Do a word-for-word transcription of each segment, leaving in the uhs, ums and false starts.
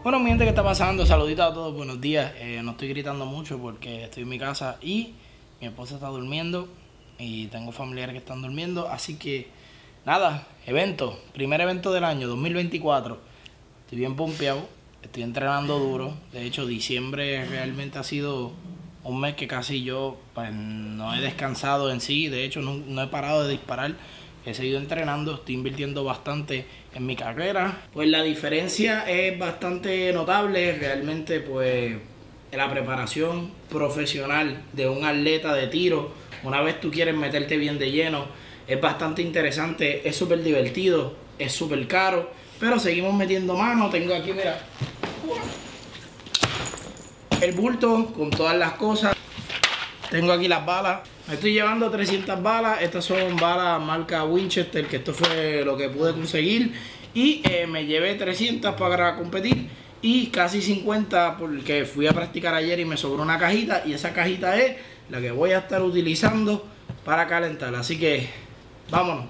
Bueno, mi gente, ¿qué está pasando? Saluditos a todos, buenos días. Eh, no estoy gritando mucho porque estoy en mi casa y mi esposa está durmiendo y tengo familiares que están durmiendo. Así que, nada, evento, primer evento del año dos mil veinticuatro. Estoy bien pompeado, estoy entrenando duro. De hecho, diciembre realmente ha sido un mes que casi yo pues, no he descansado en sí. De hecho, no, no he parado de disparar. He seguido entrenando, estoy invirtiendo bastante en mi carrera. Pues la diferencia es bastante notable. Realmente, pues, la preparación profesional de un atleta de tiro, una vez tú quieres meterte bien de lleno, es bastante interesante, es súper divertido, es súper caro, pero seguimos metiendo mano. Tengo aquí, mira, el bulto con todas las cosas. Tengo aquí las balas. Me estoy llevando trescientas balas. Estas son balas marca Winchester, que esto fue lo que pude conseguir. Y eh, me llevé trescientas para competir y casi cincuenta porque fui a practicar ayer y me sobró una cajita. Y esa cajita es la que voy a estar utilizando para calentar. Así que vámonos.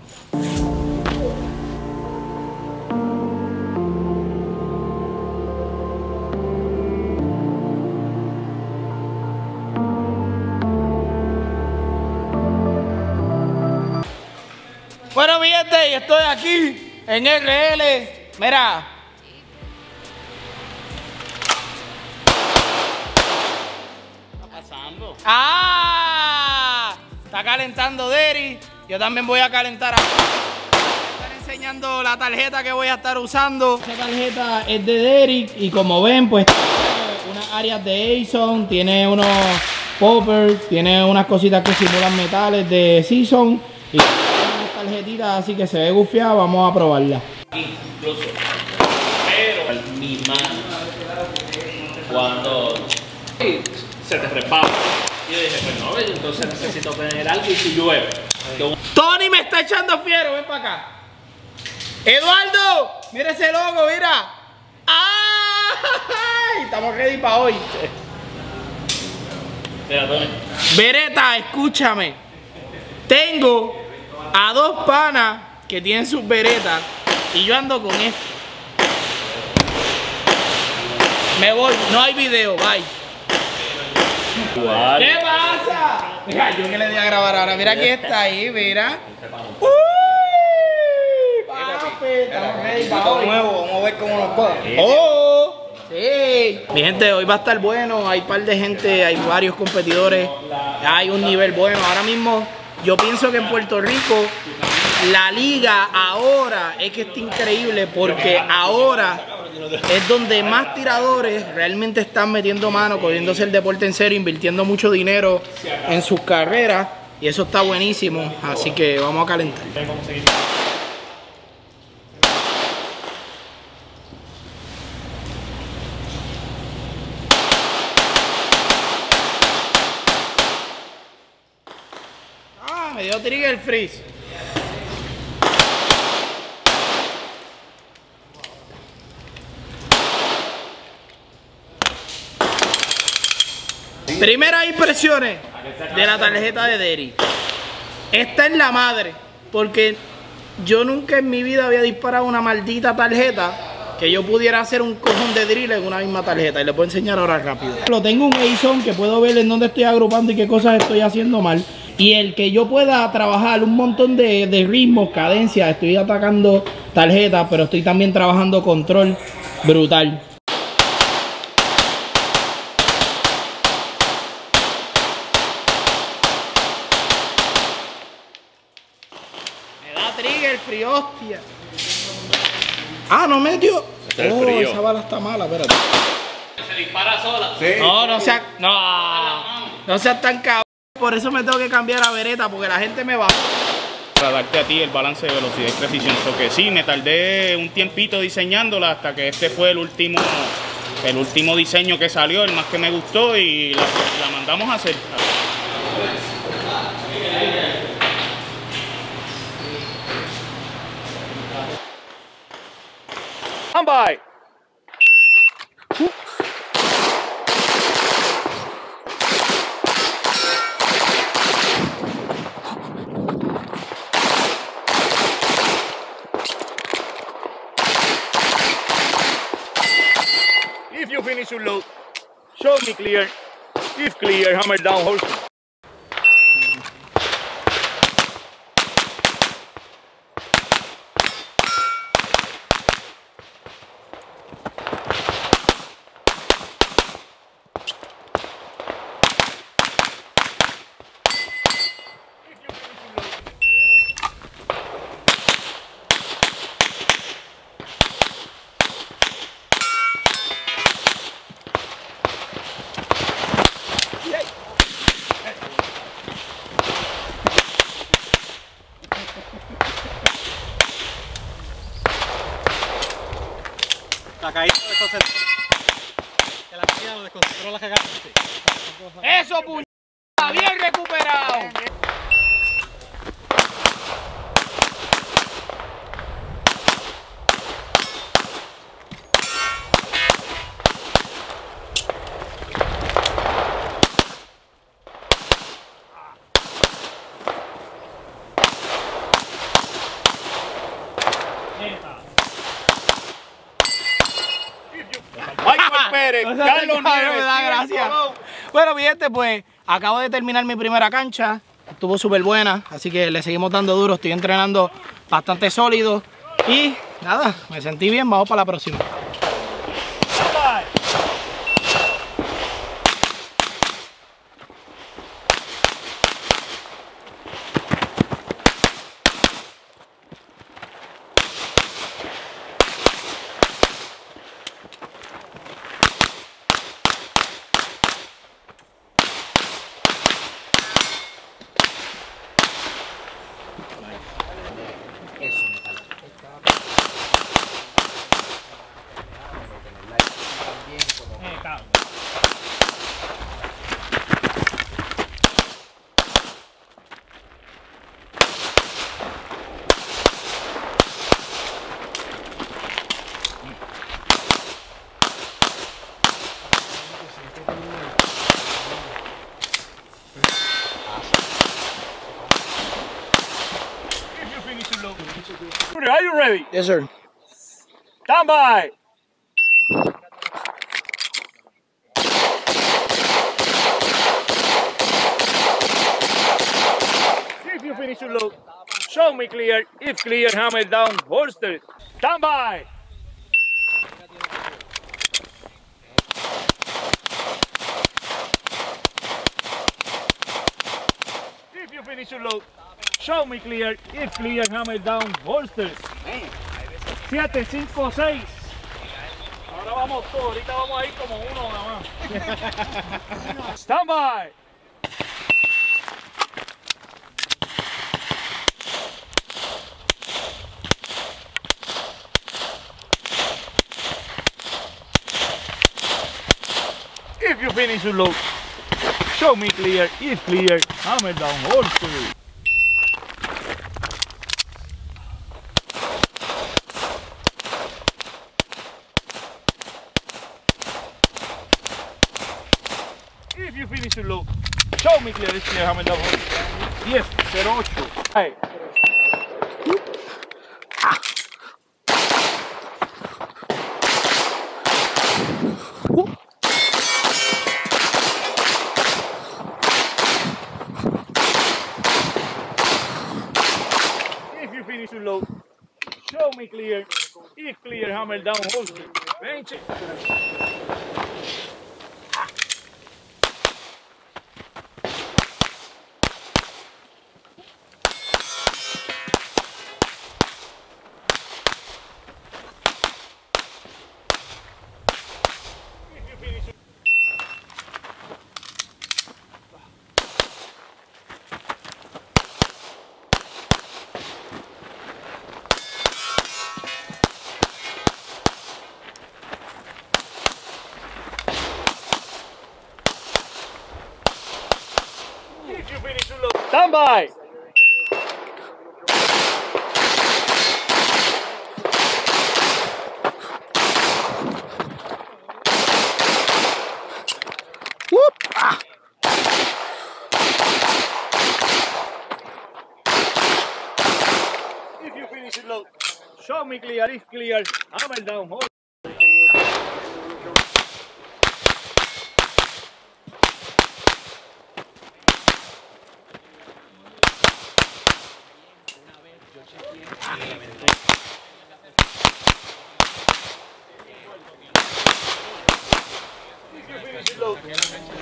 Bueno, mi gente, y estoy aquí en R L. Mira. ¿Qué está pasando? ¡Ah! Está calentando Derry. Yo también voy a calentar aquí. Voy a estar enseñando la tarjeta que voy a estar usando. Esta tarjeta es de Derry y como ven, pues tiene unas áreas de Ason, tiene unos poppers, tiene unas cositas que simulan metales de Season y tarjetita, así que se ve gufiada. Vamos a probarla. Incluso, pero mi mano, cuando se te repara, yo dije, pues no, entonces necesito tener algo y si llueve. Tony me está echando fiero, ven para acá. Eduardo, mira ese logo, mira. ¡Ay! Estamos ready para hoy. Mira, Tony. Beretta, escúchame. Tengo a dos panas que tienen sus beretas y yo ando con esto. Me voy, no hay video, bye. Igual. ¿Qué pasa? Mira, yo que le di a grabar ahora. Mira quién está ahí, mira. Uy, papi, estamos ready para hoy. Nuevo, vamos a ver cómo nos va. Oh, sí. Mi gente, hoy va a estar bueno. Hay un par de gente, hay varios competidores. Hay un nivel bueno. Ahora mismo yo pienso que en Puerto Rico la liga ahora es que está increíble porque ahora es donde más tiradores realmente están metiendo mano, cogiéndose el deporte en serio, invirtiendo mucho dinero en sus carreras y eso está buenísimo, así que vamos a calentar. Ah, me dio trigger freeze. Primeras impresiones de la tarjeta de Derry. Esta es la madre, porque yo nunca en mi vida había disparado una maldita tarjeta que yo pudiera hacer un cojón de drill en una misma tarjeta. Y les voy a enseñar ahora rápido. Lo tengo un Ason que puedo ver en dónde estoy agrupando y qué cosas estoy haciendo mal. Y el que yo pueda trabajar un montón de, de ritmos, cadencias. Estoy atacando tarjetas, pero estoy también trabajando control brutal. Trigger frío, hostia. Ah, no metió. Está Oh, frío. esa bala está mala, espérate. Se dispara sola. Sí. No, no seas. No. No seas tan cabrón. Por eso me tengo que cambiar a Beretta, porque la gente me va. Para darte a ti el balance de velocidad y precisión. So que sí, me tardé un tiempito diseñándola hasta que este fue el último, el último diseño que salió, el más que me gustó y la, la mandamos a hacer. Stand by. you finish your load, show me clear. If clear, hammer down, holster. La caída lo desconcentró. Que la caída lo desconcentró la cagada. Eso, puñeta, bien recuperado. Michael Pérez, O sea, Carlos cabrón, Nieves. me da gracia. Bueno, mi gente, pues acabo de terminar mi primera cancha. Estuvo súper buena, así que le seguimos dando duro. Estoy entrenando bastante sólido. Y nada, me sentí bien. Vamos para la próxima. Are you ready? Yes, sir. Stand by. If you finish your load, show me clear. If clear, hammer down, holster. Stand by. If you finish your load, show me clear. If clear, hammer down, holster. siete, cinco, seis. Ahora vamos todos, ahorita vamos a ir como uno nada más. Stand by. If you finish your load, show me clear. If clear, hammer down, holster. If you finish your load, show me clear. It's clear, hammer down, holster. Yes, cero ocho. Hey. If you finish your load, show me clear. If clear, hammer down, holster. Bench it. If you finish your load, stand by. Whoop. Ah. If you finish your load, show me clear. If clear, hammer down, hold.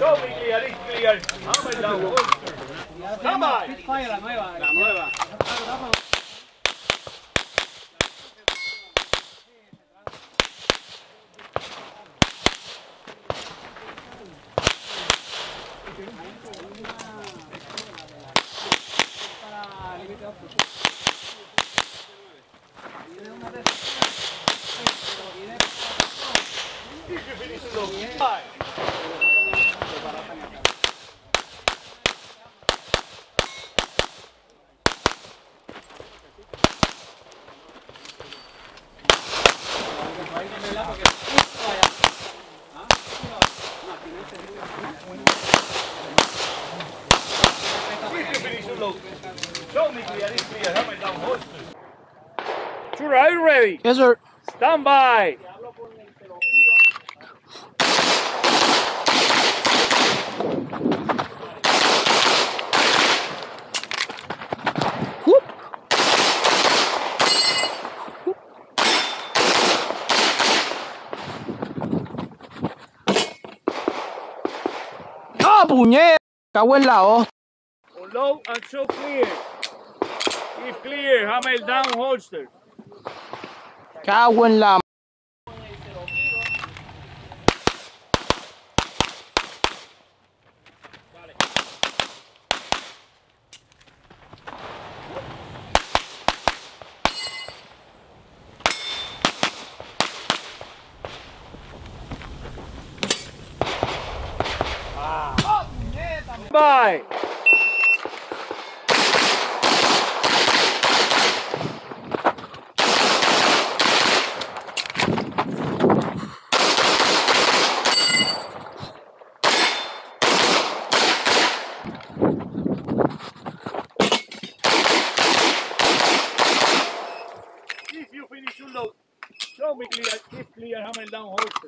Show me clear, it's clear. Hammer down, holster. Stand by. Spitfire, la nueva. La nueva. Show me clear, it's clear. Hammer down, holster. Sure, are you ready? Yes, sir. Stand by. Whoop. ¡Ah, puñet! Cago en la hostia. Low and show clear. If clear, hammer down, holster. Cago en la... Bye. If you finish your load, show me clear, if clear, hammer down, holster.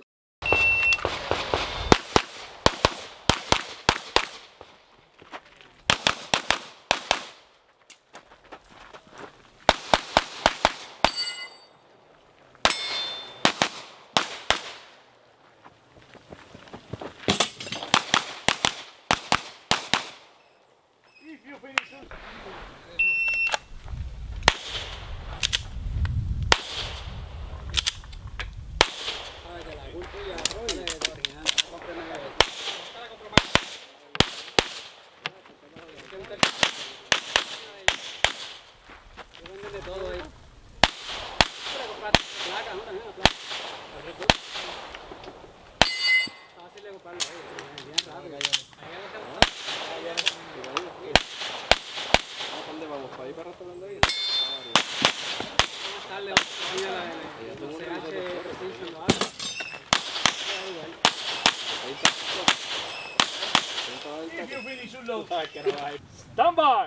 If you finish your If you finish your load, stand by.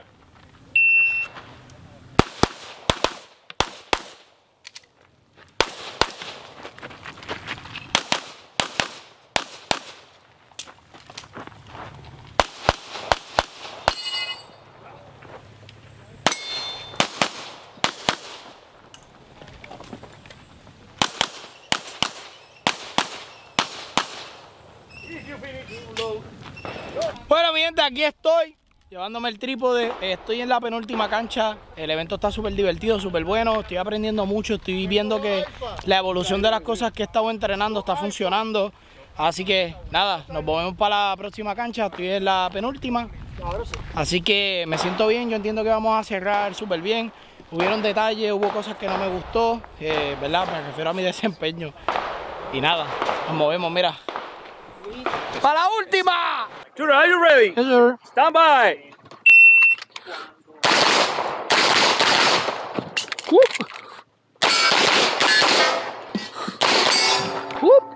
If you finish your load, Bueno, mi gente, aquí estoy llevándome el trípode. Estoy en la penúltima cancha. El evento está súper divertido, súper bueno. Estoy aprendiendo mucho. Estoy viendo que la evolución de las cosas que he estado entrenando está funcionando. Así que nada, nos volvemos para la próxima cancha. Estoy en la penúltima. Así que me siento bien. Yo entiendo que vamos a cerrar súper bien. Hubieron detalles, hubo cosas que no me gustó, eh, ¿verdad? Me refiero a mi desempeño. Y nada, nos movemos, mira. ¡Para la última! Sure, are you ready? Yes, sir. Stand by. Whoop. Whoop.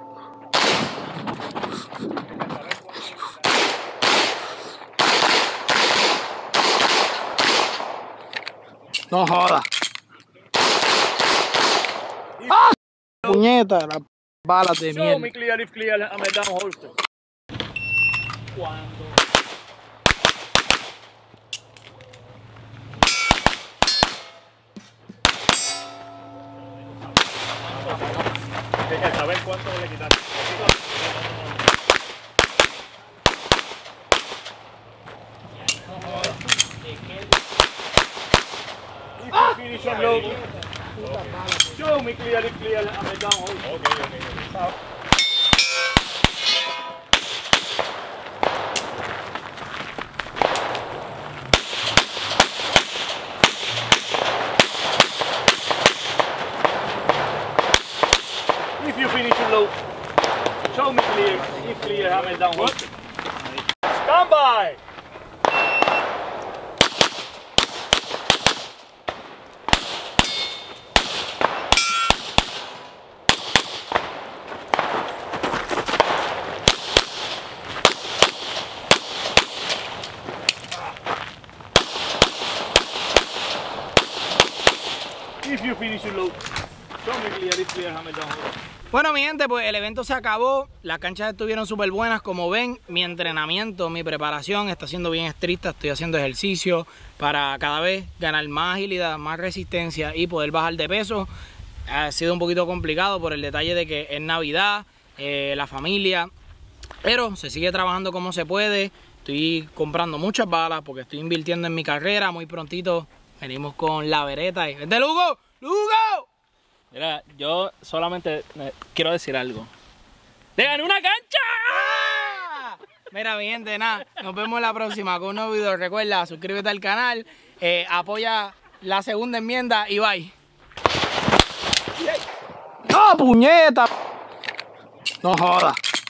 No joda. ¡Ah! Puñeta, las balas de Show mierda. me clear, if clear, hammer down, holster. Cuando hay que saber cuánto le quitaste. Show me clear. If clear, hammer down holster. Stand by. If you finish your load, show me clear, if clear, hammer down. Bueno, mi gente, pues el evento se acabó. Las canchas estuvieron súper buenas. Como ven, mi entrenamiento, mi preparación está siendo bien estricta. Estoy haciendo ejercicio para cada vez ganar más agilidad, más resistencia y poder bajar de peso. Ha sido un poquito complicado por el detalle de que es Navidad, eh, la familia, pero se sigue trabajando como se puede. Estoy comprando muchas balas porque estoy invirtiendo en mi carrera. Muy prontito venimos con la vereta. Y... ¡Vente, Lugo! ¡Lugo! Mira, yo solamente eh, quiero decir algo. ¡Le gané una cancha! ¡Ah! Mira, mi gente, nada. Nos vemos en la próxima con un nuevo video. Recuerda, suscríbete al canal, eh, apoya la segunda enmienda y bye. ¡Ah, puñeta! No jodas.